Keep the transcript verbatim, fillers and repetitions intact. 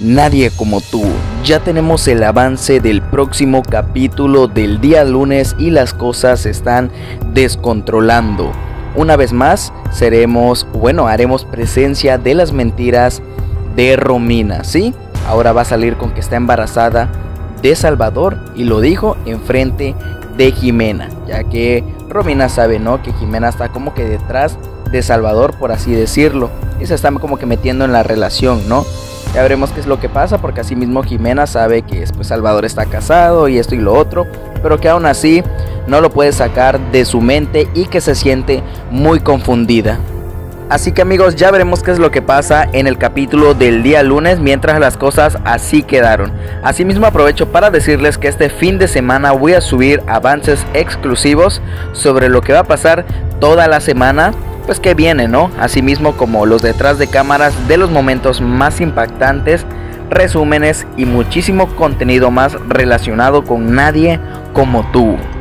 Nadie como tú. Ya tenemos el avance del próximo capítulo del día lunes y las cosas se están descontrolando. Una vez más seremos, bueno, haremos presencia de las mentiras de Romina, ¿sí? Ahora va a salir con que está embarazada de Salvador y lo dijo enfrente de Jimena, ya que Romina sabe, ¿no?, que Jimena está como que detrás de Salvador, por así decirlo, y se está como que metiendo en la relación, ¿no? Ya veremos qué es lo que pasa, porque así mismo Jimena sabe que pues, Salvador está casado y esto y lo otro, pero que aún así no lo puede sacar de su mente y que se siente muy confundida. Así que amigos, ya veremos qué es lo que pasa en el capítulo del día lunes, mientras las cosas así quedaron. Asimismo aprovecho para decirles que este fin de semana voy a subir avances exclusivos sobre lo que va a pasar toda la semana, pues que viene, ¿no? Asimismo como los detrás de cámaras de los momentos más impactantes, resúmenes y muchísimo contenido más relacionado con Nadie como tú.